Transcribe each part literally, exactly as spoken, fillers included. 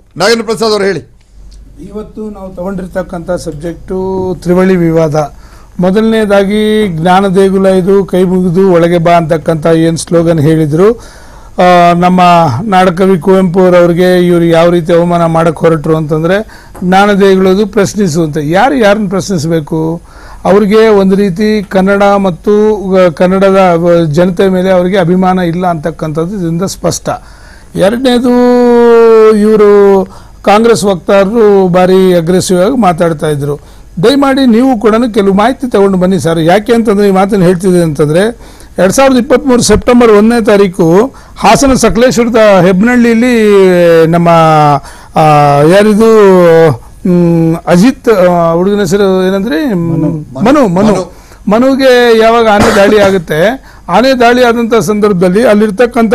ನಾಗೇಂದ್ರ ಪ್ರಸಾದ್ ಅವರು ಹೇಳಿ. ಇವತ್ತು ನಾವು ತಗೊಂಡಿರ್ತಕ್ಕಂಥ ಸಬ್ಜೆಕ್ಟು ತ್ರಿವಳಿ ವಿವಾದ. ಮೊದಲನೇದಾಗಿ ಜ್ಞಾನ ದೇಗುಲ ಇದು ಕೈ ಮುಗಿದು ಒಳಗೆ ಬಾ ಅಂತಕ್ಕಂಥ ಏನು ಸ್ಲೋಗನ್ ಹೇಳಿದರು. ನಮ್ಮ ನಾಡಕವಿ ಕುವೆಂಪು ಅವರಿಗೆ ಇವರು ಯಾವ ರೀತಿ ಅವಮಾನ ಮಾಡಕ್ಕೆ ಹೊರಟರು ಅಂತಂದರೆ, ಜ್ಞಾನ ದೇಗುಲದು ಪ್ರಶ್ನಿಸು ಅಂತ. ಯಾರು ಯಾರನ್ನು ಪ್ರಶ್ನಿಸಬೇಕು? ಅವ್ರಿಗೆ ಒಂದು ರೀತಿ ಕನ್ನಡ ಮತ್ತು ಕನ್ನಡದ ಜನತೆ ಮೇಲೆ ಅವರಿಗೆ ಅಭಿಮಾನ ಇಲ್ಲ ಅಂತಕ್ಕಂಥದ್ದು ಇದರಿಂದ ಸ್ಪಷ್ಟ. ಎರಡನೇದು, ಇವರು ಕಾಂಗ್ರೆಸ್ ವಕ್ತಾರರು ಭಾರಿ ಅಗ್ರೆಸಿವ್ ಆಗಿ ಮಾತಾಡ್ತಾ ಇದ್ರು. ದಯಮಾಡಿ ನೀವು ಕೂಡ ಕೆಲವು ಮಾಹಿತಿ ತಗೊಂಡು ಬನ್ನಿ ಸರ್. ಯಾಕೆ ಅಂತಂದರೆ ಈ ಮಾತನ್ನು ಹೇಳ್ತಿದೆ ಅಂತಂದರೆ, ಎರಡು ಸಾವಿರದ ಇಪ್ಪತ್ತ್ಮೂರು ಸೆಪ್ಟೆಂಬರ್ ಒಂದನೇ ತಾರೀಕು ಹಾಸನ ಸಕಲೇಶ್ವರದ ಹೆಬ್ನಳ್ಳಿಯಲ್ಲಿ ನಮ್ಮ ಯಾರಿದು ಅಜಿತ್ ಹುಡುಗನ ಹೆಸರು ಏನಂದ್ರೆ ಮನು ಮನು ಮನುಗೆ ಯಾವಾಗ ಆನೆ ದಾಳಿ ಆಗುತ್ತೆ, ಆನೆ ದಾಳಿ ಆದಂಥ ಸಂದರ್ಭದಲ್ಲಿ ಅಲ್ಲಿರ್ತಕ್ಕಂಥ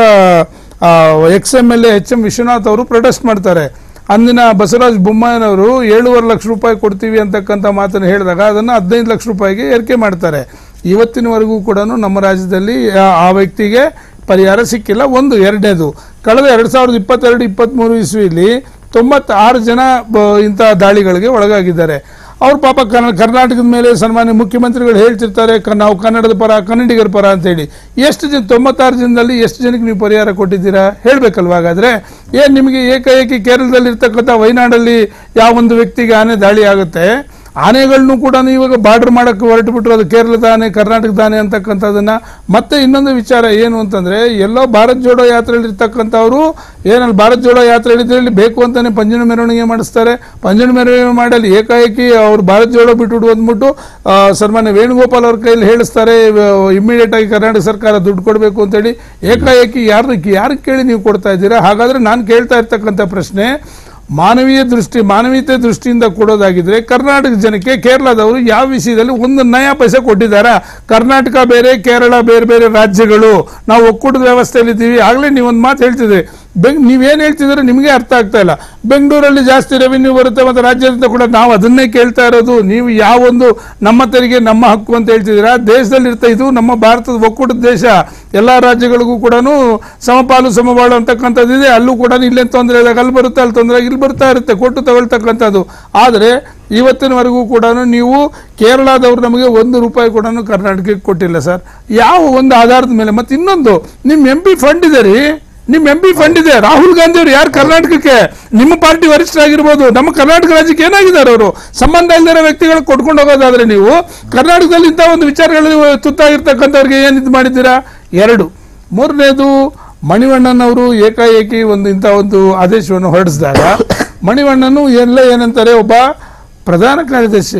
ex M L A H M Vishwanath ಅವರು ಪ್ರೊಟೆಸ್ಟ್ ಮಾಡ್ತಾರೆ. ಅಂದಿನ ಬಸವರಾಜ ಬೊಮ್ಮಾಯಿನವರು ಏಳೂವರೆ ಲಕ್ಷ ರೂಪಾಯಿ ಕೊಡ್ತೀವಿ ಅಂತಕ್ಕಂಥ ಮಾತನ್ನು ಹೇಳಿದಾಗ ಅದನ್ನು ಹದಿನೈದು ಲಕ್ಷ ರೂಪಾಯಿಗೆ ಏರಿಕೆ ಮಾಡ್ತಾರೆ. ಇವತ್ತಿನವರೆಗೂ ಕೂಡ ನಮ್ಮ ರಾಜ್ಯದಲ್ಲಿ ಆ ವ್ಯಕ್ತಿಗೆ ಪರಿಹಾರ ಸಿಕ್ಕಿಲ್ಲ. ಒಂದು. ಎರಡನೇದು, ಕಳೆದ ಎರಡು ಸಾವಿರದ ಇಪ್ಪತ್ತೆರಡು ಇಪ್ಪತ್ತ್ಮೂರು ಇಸ್ವಿಯಲ್ಲಿ ತೊಂಬತ್ತಾರು ಜನ ಇಂಥ ದಾಳಿಗಳಿಗೆ ಒಳಗಾಗಿದ್ದಾರೆ. ಅವ್ರು ಪಾಪ ಕನ್ನ ಕರ್ನಾಟಕದ ಮೇಲೆ ಸನ್ಮಾನ್ಯ ಮುಖ್ಯಮಂತ್ರಿಗಳು ಹೇಳ್ತಿರ್ತಾರೆ ನಾವು ಕನ್ನಡದ ಪರ ಕನ್ನಡಿಗರ ಪರ ಅಂತೇಳಿ. ಎಷ್ಟು ಜನ ತೊಂಬತ್ತಾರು ಜನದಲ್ಲಿ ಎಷ್ಟು ಜನಕ್ಕೆ ನೀವು ಪರಿಹಾರ ಕೊಟ್ಟಿದ್ದೀರಾ ಹೇಳಬೇಕಲ್ವ? ಹಾಗಾದರೆ ಏನು ನಿಮಗೆ ಏಕಾಏಕಿ ಕೇರಳದಲ್ಲಿ ಇರ್ತಕ್ಕಂಥ ವಯನಾಡಲ್ಲಿ ಯಾವ ಒಂದು ವ್ಯಕ್ತಿಗೆ ಆನೆ ದಾಳಿ ಆಗುತ್ತೆ, ಆನೆಗಳನ್ನು ಕೂಡ ಇವಾಗ ಬಾರ್ಡರ್ ಮಾಡೋಕ್ಕೆ ಹೊರಟು ಬಿಟ್ರು, ಅದು ಕೇರಳದ ಆನೆ ಕರ್ನಾಟಕದ ಆನೆ ಅಂತಕ್ಕಂಥದ್ದನ್ನು. ಮತ್ತೆ ಇನ್ನೊಂದು ವಿಚಾರ ಏನು ಅಂತಂದರೆ, ಎಲ್ಲೋ ಭಾರತ್ ಜೋಡೋ ಯಾತ್ರೆಯಲ್ಲಿ ಇರ್ತಕ್ಕಂಥವ್ರು ಏನಲ್ಲಿ ಭಾರತ್ ಜೋಡೋ ಯಾತ್ರೆ ಹೇಳಿದ್ರಲ್ಲಿ ಬೇಕು ಅಂತಲೇ ಪಂಜನ ಮೆರವಣಿಗೆ ಮಾಡಿಸ್ತಾರೆ. ಪಂಜನ ಮೆರವಣಿಗೆ ಮಾಡಲಿ ಏಕಾಏಕಿ ಅವ್ರು ಭಾರತ್ ಜೋಡೋ ಬಿಟ್ಬಿಟ್ಟು ಅಂದ್ಬಿಟ್ಟು ಸನ್ಮಾನ್ಯ ವೇಣುಗೋಪಾಲ್ ಅವ್ರ ಕೈಯಲ್ಲಿ ಹೇಳಿಸ್ತಾರೆ ಇಮ್ಮಿಡಿಯೇಟ್ ಆಗಿ ಕರ್ನಾಟಕ ಸರ್ಕಾರ ದುಡ್ಡು ಕೊಡಬೇಕು ಅಂತೇಳಿ. ಏಕಾಏಕಿ ಯಾರು ಯಾರಿಗೆ ಕೇಳಿ ನೀವು ಕೊಡ್ತಾ ಇದ್ದೀರಾ? ಹಾಗಾದರೆ ನಾನು ಕೇಳ್ತಾ ಇರ್ತಕ್ಕಂಥ ಪ್ರಶ್ನೆ, ಮಾನವೀಯ ದೃಷ್ಟಿ ಮಾನವೀಯತೆ ದೃಷ್ಟಿಯಿಂದ ಕೊಡೋದಾಗಿದ್ರೆ ಕರ್ನಾಟಕ ಜನಕ್ಕೆ ಕೇರಳದವರು ಯಾವ ವಿಷಯದಲ್ಲಿ ಒಂದು ನಯ ಪೈಸೆ ಕೊಟ್ಟಿದ್ದಾರೆ? ಕರ್ನಾಟಕ ಬೇರೆ, ಕೇರಳ ಬೇರೆ ಬೇರೆ ರಾಜ್ಯಗಳು, ನಾವು ಒಕ್ಕೂಟದ ವ್ಯವಸ್ಥೆಯಲ್ಲಿದ್ದೀವಿ. ಆಗಲೇ ನೀವೊಂದು ಮಾತು ಹೇಳ್ತಿದ್ರಿ, ಬೆಂಗ್ ನೀವೇನು ಹೇಳ್ತಿದ್ರೆ ನಿಮಗೆ ಅರ್ಥ ಆಗ್ತಾ ಇಲ್ಲ. ಬೆಂಗಳೂರಲ್ಲಿ ಜಾಸ್ತಿ ರೆವಿನ್ಯೂ ಬರುತ್ತೆ ಮತ್ತು ರಾಜ್ಯದಿಂದ ಕೂಡ ನಾವು ಅದನ್ನೇ ಕೇಳ್ತಾ ಇರೋದು. ನೀವು ಯಾವೊಂದು ನಮ್ಮ ತೆರಿಗೆ ನಮ್ಮ ಹಕ್ಕು ಅಂತ ಹೇಳ್ತಿದ್ದೀರಾ? ದೇಶದಲ್ಲಿ ಇರ್ತಾ ಇದು ನಮ್ಮ ಭಾರತದ ಒಕ್ಕೂಟದ ದೇಶ, ಎಲ್ಲ ರಾಜ್ಯಗಳಿಗೂ ಕೂಡ ಸಮಪಾಲು ಸಮಬಾಳು ಅಂತಕ್ಕಂಥದ್ದಿದೆ. ಅಲ್ಲೂ ಕೂಡ ಇಲ್ಲೇನು ತೊಂದರೆ ಇದ್ದಾಗ ಅಲ್ಲಿ ಬರುತ್ತೆ, ಅಲ್ಲಿ ತೊಂದರೆ ಇಲ್ಲಿ ಬರ್ತಾ ಇರುತ್ತೆ, ಕೊಟ್ಟು ತಗೊಳ್ತಕ್ಕಂಥದ್ದು. ಆದರೆ ಇವತ್ತಿನವರೆಗೂ ಕೂಡ ನೀವು ಕೇರಳದವರು ನಮಗೆ ಒಂದು ರೂಪಾಯಿ ಕೂಡ ಕರ್ನಾಟಕಕ್ಕೆ ಕೊಟ್ಟಿಲ್ಲ ಸರ್. ಯಾವ ಒಂದು ಆಧಾರದ ಮೇಲೆ? ಮತ್ತು ಇನ್ನೊಂದು, ನಿಮ್ಮ ಎಂ ಪಿ ಫಂಡ್ ಇದೆ ರೀ, ನಿಮ್ಮ ಎಂ ಪಿ ಫಂಡ್ ಇದೆ. ರಾಹುಲ್ ಗಾಂಧಿ ಅವರು ಯಾರು ಕರ್ನಾಟಕಕ್ಕೆ? ನಿಮ್ಮ ಪಾರ್ಟಿ ವರಿಷ್ಠರಾಗಿರ್ಬೋದು, ನಮ್ಮ ಕರ್ನಾಟಕ ರಾಜ್ಯಕ್ಕೆ ಏನಾಗಿದ್ದಾರೆ ಅವರು? ಸಂಬಂಧ ಇಲ್ಲದ ವ್ಯಕ್ತಿಗಳು ಕೊಟ್ಕೊಂಡು ಹೋಗೋದಾದ್ರೆ ನೀವು ಕರ್ನಾಟಕದಲ್ಲಿ ಇಂಥ ಒಂದು ವಿಚಾರಗಳಲ್ಲಿ ತುತ್ತಾಗಿರ್ತಕ್ಕಂಥವ್ರಿಗೆ ಏನು ಇದು ಮಾಡಿದ್ದೀರಾ? ಎರಡು. ಮೂರನೇದು, ಮಣಿವಣ್ಣನವರು ಏಕಾಏಕಿ ಒಂದು ಇಂಥ ಒಂದು ಆದೇಶವನ್ನು ಹೊರಡಿಸಿದಾಗ ಮಣಿವಣ್ಣನು ಎಲ್ಲ ಏನಂತಾರೆ, ಒಬ್ಬ ಪ್ರಧಾನ ಕಾರ್ಯದರ್ಶಿ,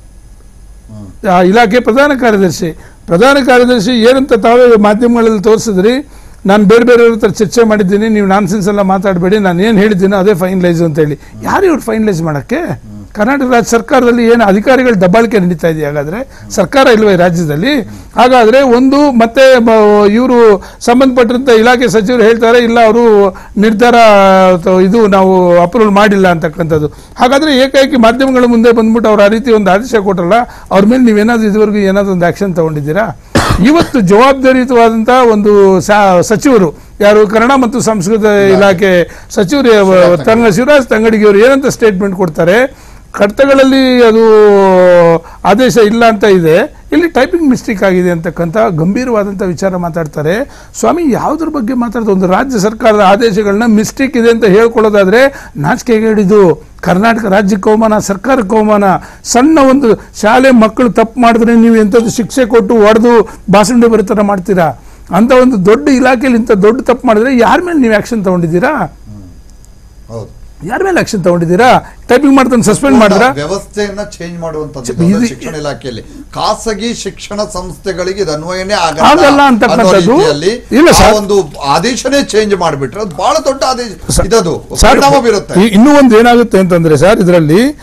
ಇಲಾಖೆ ಪ್ರಧಾನ ಕಾರ್ಯದರ್ಶಿ ಪ್ರಧಾನ ಕಾರ್ಯದರ್ಶಿ ಏನಂತ ತಾವೇ ಮಾಧ್ಯಮಗಳಲ್ಲಿ ತೋರಿಸಿದ್ರಿ, ನಾನು ಬೇರೆ ಬೇರೆಯವ್ರ ಹತ್ರ ಚರ್ಚೆ ಮಾಡಿದ್ದೀನಿ, ನೀವು ನಾನ್ ಸೆನ್ಸ್ ಎಲ್ಲ ಮಾತಾಡಬೇಡಿ, ನಾನು ಏನು ಹೇಳಿದ್ದೀನೋ ಅದೇ ಫೈನಲೈಸ್ ಅಂತ ಹೇಳಿ. ಯಾರು ಇವ್ರು ಫೈನಲೈಸ್ ಮಾಡೋಕ್ಕೆ? ಕರ್ನಾಟಕ ರಾಜ್ಯ ಸರ್ಕಾರದಲ್ಲಿ ಏನು ಅಧಿಕಾರಿಗಳ ದಬ್ಬಾಳಿಕೆ ನಡೀತಾ ಇದೆಯಾ? ಹಾಗಾದರೆ ಸರ್ಕಾರ ಇಲ್ವೇ ರಾಜ್ಯದಲ್ಲಿ? ಹಾಗಾದರೆ ಒಂದು ಮತ್ತೆ ಇವರು ಸಂಬಂಧಪಟ್ಟಂಥ ಇಲಾಖೆ ಸಚಿವರು ಹೇಳ್ತಾರೆ ಇಲ್ಲ ಅವರು ನಿರ್ಧಾರ ಇದು ನಾವು ಅಪ್ರೂವಲ್ ಮಾಡಿಲ್ಲ ಅಂತಕ್ಕಂಥದ್ದು. ಹಾಗಾದರೆ ಏಕಾಏಕಿ ಮಾಧ್ಯಮಗಳ ಮುಂದೆ ಬಂದ್ಬಿಟ್ಟು ಅವ್ರು ಆ ರೀತಿ ಒಂದು ಆದೇಶ ಕೊಟ್ಟರಲ್ಲ, ಅವ್ರ ಮೇಲೆ ನೀವೇನಾದರೂ ಇದುವರೆಗೂ ಏನಾದರೂ ಒಂದು ಆ್ಯಕ್ಷನ್ ತೊಗೊಂಡಿದ್ದೀರಾ? ಇವತ್ತು ಜವಾಬ್ದಾರಿಯುತವಾದಂಥ ಒಂದು ಸಚಿವರು ಯಾರು ಕನ್ನಡ ಮತ್ತು ಸಂಸ್ಕೃತ ಇಲಾಖೆ ಸಚಿವರು ತಂಗ ಶಿವರಾಜ್ ತಂಗಡಿಗೆಯವರು ಏನಂತ ಸ್ಟೇಟ್ಮೆಂಟ್ ಕೊಡ್ತಾರೆ, ಕಡತಗಳಲ್ಲಿ ಅದು ಆದೇಶ ಇಲ್ಲ ಅಂತ ಇದೆ, ಇಲ್ಲಿ ಟೈಪಿಂಗ್ ಮಿಸ್ಟೇಕ್ ಆಗಿದೆ ಅಂತಕ್ಕಂಥ ಗಂಭೀರವಾದಂಥ ವಿಚಾರ ಮಾತಾಡ್ತಾರೆ. ಸ್ವಾಮಿ, ಯಾವುದ್ರ ಬಗ್ಗೆ ಮಾತಾಡ್ತಾರೆ? ಒಂದು ರಾಜ್ಯ ಸರ್ಕಾರದ ಆದೇಶಗಳನ್ನ ಮಿಸ್ಟೇಕ್ ಇದೆ ಅಂತ ಹೇಳ್ಕೊಳ್ಳೋದಾದ್ರೆ ನಾಚಿಕೆಗೆ ಹಿಡಿದು ಕರ್ನಾಟಕ ರಾಜ್ಯಕ್ಕೆ ಅವಮಾನ, ಸರ್ಕಾರಕ್ಕೆ ಅವಮಾನ. ಸಣ್ಣ ಒಂದು ಶಾಲೆ ಮಕ್ಕಳು ತಪ್ಪು ಮಾಡಿದ್ರೆ ನೀವು ಎಂಥದ್ದು ಶಿಕ್ಷೆ ಕೊಟ್ಟು ಹೊಡೆದು ಬಾಸುಂಡೆ ಬರೋ ಥರ ಮಾಡ್ತೀರಾ? ಅಂತ ಒಂದು ದೊಡ್ಡ ಇಲಾಖೆಯಲ್ಲಿ ಇಂಥ ದೊಡ್ಡ ತಪ್ಪು ಮಾಡಿದ್ರೆ ಯಾರ ಮೇಲೆ ನೀವು ಆ್ಯಕ್ಷನ್ ತಗೊಂಡಿದ್ದೀರಾ? ಹೌದು, ಯಾರ ಮೇಲೆ ಆಕ್ಷನ್ ತಗೊಂಡಿದ್ದೀರಾ? ಟೈಪಿಂಗ್ ಮಾಡ್ತಾನೆ ಸಸ್ಪೆಂಡ್ ಮಾಡಿದ್ರ? ವ್ಯವಸ್ಥೆಯನ್ನ ಚೇಂಜ್ ಮಾಡುವಂತದ್ದು ಶಿಕ್ಷಣ ಇಲಾಖೆಯಲ್ಲಿ ಖಾಸಗಿ ಶಿಕ್ಷಣ ಸಂಸ್ಥೆಗಳಿಗೆ ಇದು ಅನ್ವಯನೇ ಆಗಲ್ಲ ಅಂತಕ್ಕಂಥದ್ದು ಇಲ್ಲ ಸರ್. ಒಂದು ಆದೇಶನೇ ಚೇಂಜ್ ಮಾಡಿಬಿಟ್ರೆ ಅದು ಬಹಳ ದೊಡ್ಡ ಆದೇಶ, ಇದದು ಪರಿಣಾಮ ಬೀರುತ್ತೆ. ಇನ್ನೂ ಒಂದು ಏನಾಗುತ್ತೆ ಅಂತಂದ್ರೆ ಸರ್, ಇದರಲ್ಲಿ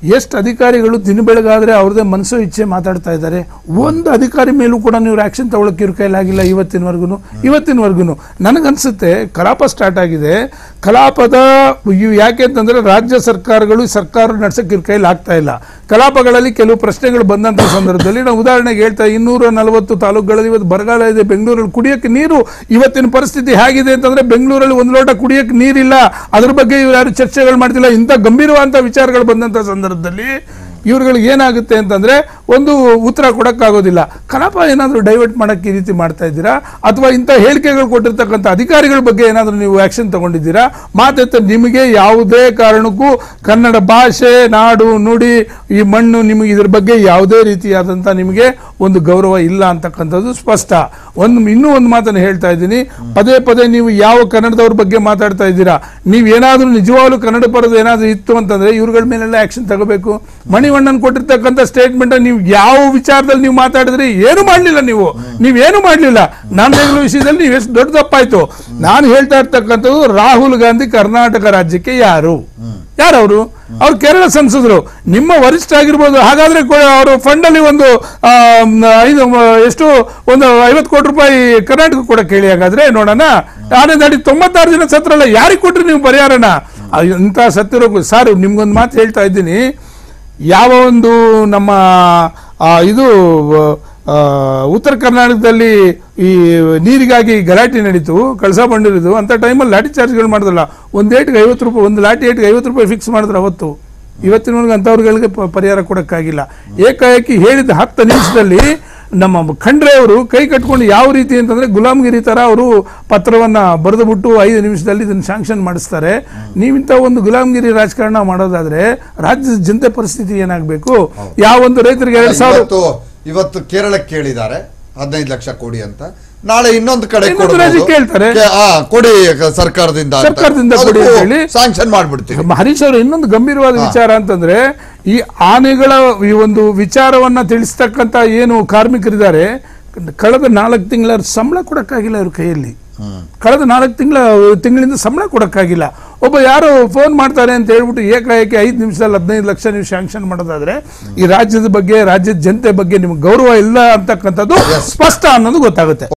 ಎಷ್ಟು ಅಧಿಕಾರಿಗಳು ದಿನ ಬೆಳಗಾದ್ರೆ ಅವ್ರದೇ ಮನಸ್ಸು ಇಚ್ಛೆ ಮಾತಾಡ್ತಾ ಇದ್ದಾರೆ. ಒಂದು ಅಧಿಕಾರಿ ಮೇಲೂ ಕೂಡ ನೀವು ಆಕ್ಷನ್ ತಗೊಳಕ್ಕೆ ಇವ್ರ ಕೈಲಾಗಿಲ್ಲ ಇವತ್ತಿನವರೆಗೂ ಇವತ್ತಿನವರೆಗೂ ನನಗನ್ಸುತ್ತೆ ಕಲಾಪ ಸ್ಟಾರ್ಟ್ ಆಗಿದೆ. ಕಲಾಪದ ಇವು ಯಾಕೆ ಅಂತಂದ್ರೆ ರಾಜ್ಯ ಸರ್ಕಾರಗಳು ಸರ್ಕಾರ ನಡ್ಸಕ್ಕೆ ಇವ್ರ ಕೈಲಿ ಆಗ್ತಾ ಇಲ್ಲ. ಕಲಾಪಗಳಲ್ಲಿ ಕೆಲವು ಪ್ರಶ್ನೆಗಳು ಬಂದಂತ ಸಂದರ್ಭದಲ್ಲಿ ನಾವು ಉದಾಹರಣೆಗೆ ಹೇಳ್ತಾ ಇನ್ನೂರ ನಲವತ್ತು ತಾಲೂಕುಗಳಲ್ಲಿ ಇವತ್ತು ಬರಗಾಲ ಇದೆ. ಬೆಂಗಳೂರಲ್ಲಿ ಕುಡಿಯಕ್ಕೆ ನೀರು ಇವತ್ತಿನ ಪರಿಸ್ಥಿತಿ ಹೇಗಿದೆ ಅಂತಂದ್ರೆ ಬೆಂಗಳೂರಲ್ಲಿ ಒಂದು ಲೋಟ ಕುಡಿಯಕ್ಕೆ ನೀರಿಲ್ಲ. ಅದ್ರ ಬಗ್ಗೆ ಇವ್ರು ಯಾರು ಚರ್ಚೆಗಳು ಮಾಡ್ತಿಲ್ಲ. ಇಂಥ ಗಂಭೀರವಾದಂಥ ವಿಚಾರಗಳು ಬಂದಂತ ಸಂದರ್ಭದಲ್ಲಿ ಇವ್ರುಗಳಿಗೆ ಏನಾಗುತ್ತೆ ಅಂತಂದ್ರೆ ಒಂದು ಉತ್ತರ ಕೊಡಕ್ಕಾಗೋದಿಲ್ಲ. ಕಲಾಪ ಏನಾದರೂ ಡೈವರ್ಟ್ ಮಾಡಕ್ಕೆ ಈ ರೀತಿ ಮಾಡ್ತಾ ಇದ್ದೀರಾ ಅಥವಾ ಇಂಥ ಹೇಳಿಕೆಗಳು ಕೊಟ್ಟಿರ್ತಕ್ಕಂಥ ಅಧಿಕಾರಿಗಳ ಬಗ್ಗೆ ಏನಾದರೂ ನೀವು ಆಕ್ಷನ್ ತಗೊಂಡಿದ್ದೀರಾ? ಮಾತೆತ್ತ ನಿಮಗೆ ಯಾವುದೇ ಕಾರಣಕ್ಕೂ ಕನ್ನಡ ಭಾಷೆ, ನಾಡು, ನುಡಿ, ಈ ಮಣ್ಣು ನಿಮಗೆ ಇದ್ರ ಬಗ್ಗೆ ಯಾವುದೇ ರೀತಿಯಾದಂಥ ನಿಮಗೆ ಒಂದು ಗೌರವ ಇಲ್ಲ ಅಂತಕ್ಕಂಥದ್ದು ಸ್ಪಷ್ಟ. ಒಂದು ಇನ್ನೂ ಒಂದು ಮಾತನ್ನು ಹೇಳ್ತಾ ಇದ್ದೀನಿ, ಪದೇ ಪದೇ ನೀವು ಯಾವ ಕನ್ನಡದವ್ರ ಬಗ್ಗೆ ಮಾತಾಡ್ತಾ ಇದ್ದೀರಾ, ನೀವು ಏನಾದರೂ ನಿಜವಾಗ್ಲೂ ಕನ್ನಡ ಪರದ ಏನಾದರೂ ಇತ್ತು ಅಂತಂದ್ರೆ ಇವ್ರುಗಳ ಮೇಲೆಲ್ಲ ಆಕ್ಷನ್ ತಗೋಬೇಕು. ಮಣಿವಣ್ಣನ್ ಕೊಟ್ಟಿರ್ತಕ್ಕಂಥ ಸ್ಟೇಟ್ಮೆಂಟ್ ನೀವು ಯಾವ ವಿಚಾರದಲ್ಲಿ ನೀವು ಮಾತಾಡಿದ್ರಿ? ಏನು ಮಾಡ್ಲಿಲ್ಲ. ನೀವು ನೀವೇನು ಮಾಡ್ಲಿಲ್ಲ. ನಾಮದೇಗುಲ ವಿಷಯದಲ್ಲಿ ನೀವು ಎಷ್ಟು ದೊಡ್ಡ ತಪ್ಪಾಯ್ತು. ನಾನು ಹೇಳ್ತಾ ಇರ್ತಕ್ಕಂಥದ್ದು ರಾಹುಲ್ ಗಾಂಧಿ ಕರ್ನಾಟಕ ರಾಜ್ಯಕ್ಕೆ ಯಾರು ಯಾರವರು? ಅವ್ರು ಕೇರಳ ಸಂಸದರು, ನಿಮ್ಮ ವರಿಷ್ಠ ಆಗಿರ್ಬೋದು. ಹಾಗಾದ್ರೆ ಅವರು ಫಂಡ್ ಅಲ್ಲಿ ಒಂದು ಐದು ಎಷ್ಟು ಒಂದು ಐವತ್ತು ಕೋಟಿ ರೂಪಾಯಿ ಕರ್ನಾಟಕ ಕೊಡಕ್ಕೆ ಹೇಳಿ. ಹಾಗಾದ್ರೆ ನೋಡೋಣ. ಆನೆ ದಾಡಿ ತೊಂಬತ್ತಾರು ಜನ ಸತ್ರಲ್ಲ, ಯಾರಿಗೆ ಕೊಟ್ರಿ ನೀವು ಪರಿಹಾರನ? ಇಂಥ ಸತ್ತಿರೋ ಸಾರ್ ನಿಮ್ಗೊಂದು ಮಾತು ಹೇಳ್ತಾ ಇದ್ದೀನಿ. ಯಾವ ಒಂದು ನಮ್ಮ ಇದು ಉತ್ತರ ಕರ್ನಾಟಕದಲ್ಲಿ ಈ ನೀರಿಗಾಗಿ ಗಲಾಟೆ ನಡೀತು, ಕಳಸಾ ಬಂಡಿರಿದು ಅಂತ ಟೈಮಲ್ಲಿ ಲಾಠಿ ಚಾರ್ಜ್ಗಳು ಮಾಡಿದ್ರಲ್ಲ, ಒಂದು ಏಟಿಗೆ ಐವತ್ತು ರೂಪಾಯಿ ಒಂದು ಲಾಠಿ ಏಟಿಗೆ ಐವತ್ತು ರೂಪಾಯಿ ಫಿಕ್ಸ್ ಮಾಡಿದ್ರು ಅವತ್ತು. ಇವತ್ತಿನವರೆಗೆ ಅಂಥವ್ರುಗಳಿಗೆ ಪರಿಹಾರ ಕೊಡೋಕ್ಕಾಗಿಲ್ಲ. ಏಕಾಏಕಿ ಹೇಳಿದ ಹತ್ತು ನಿಮಿಷದಲ್ಲಿ ನಮ್ಮ ಖಂಡ್ರೆ ಅವರು ಕೈ ಕಟ್ಕೊಂಡು ಯಾವ ರೀತಿ ಅಂತಂದ್ರೆ ಗುಲಾಮ್ಗಿರಿ ತರ ಅವರು ಪತ್ರವನ್ನ ಬರೆದು ಬಿಟ್ಟು ಐದು ನಿಮಿಷದಲ್ಲಿ ಇದನ್ನು ಶಾಂಕ್ಷನ್ ಮಾಡಿಸ್ತಾರೆ. ನೀವಿಂತ ಒಂದು ಗುಲಾಮ್ಗಿರಿ ರಾಜಕಾರಣ ಮಾಡೋದಾದ್ರೆ ರಾಜ್ಯದ ಜನತೆ ಪರಿಸ್ಥಿತಿ ಏನಾಗಬೇಕು? ಯಾವ ಒಂದು ರೈತರಿಗೆ ಎರಡ್ ಸಾವಿರ ಇವತ್ತು ಕೇರಳಕ್ಕೆ ಕೇಳಿದ್ದಾರೆ ಹದಿನೈದು ಲಕ್ಷ ಕೊಡಿ ಅಂತ, ನಾಳೆ ಇನ್ನೊಂದು ಕಡೆ ಕೇಳ್ತಾರೆ ಕೊಡಿ ಸರ್ಕಾರದಿಂದ ಸರ್ಕಾರದಿಂದ ಕೊಡಿ ಅಂತ ಹೇಳಿ ಸ್ಯಾಂಕ್ಷನ್ ಮಾಡ್ಬಿಡ್ತೀವಿ. ಹರೀಶ್ ಅವರು ಇನ್ನೊಂದು ಗಂಭೀರವಾದ ವಿಚಾರ ಅಂತಂದ್ರೆ ಈ ಆನೆಗಳ ಈ ಒಂದು ವಿಚಾರವನ್ನ ತಿಳಿಸ್ತಕ್ಕಂತ ಏನು ಕಾರ್ಮಿಕರಿದ್ದಾರೆ, ಕಳೆದ ನಾಲ್ಕು ತಿಂಗಳ ಸಂಬಳ ಕೊಡಕ್ಕಾಗಿಲ್ಲ ಅವ್ರ ಕೈಯಲ್ಲಿ. ಕಳೆದ ನಾಲ್ಕು ತಿಂಗಳ ತಿಂಗಳಿಂದ ಸಂಬಳ ಕೊಡಕ್ಕಾಗಿಲ್ಲ. ಒಬ್ಬ ಯಾರು ಫೋನ್ ಮಾಡ್ತಾರೆ ಅಂತ ಹೇಳ್ಬಿಟ್ಟು ಏಕಾಏಕಿ ಐದು ನಿಮಿಷದಲ್ಲಿ ಹದಿನೈದು ಲಕ್ಷ ನೀವು ಶಾಂಕ್ಷನ್ ಮಾಡೋದಾದ್ರೆ ಈ ರಾಜ್ಯದ ಬಗ್ಗೆ, ರಾಜ್ಯದ ಜನತೆ ಬಗ್ಗೆ ನಿಮ್ಗೆ ಗೌರವ ಇಲ್ಲ ಅಂತಕ್ಕಂಥದ್ದು ಸ್ಪಷ್ಟ ಅನ್ನೋದು ಗೊತ್ತಾಗುತ್ತೆ.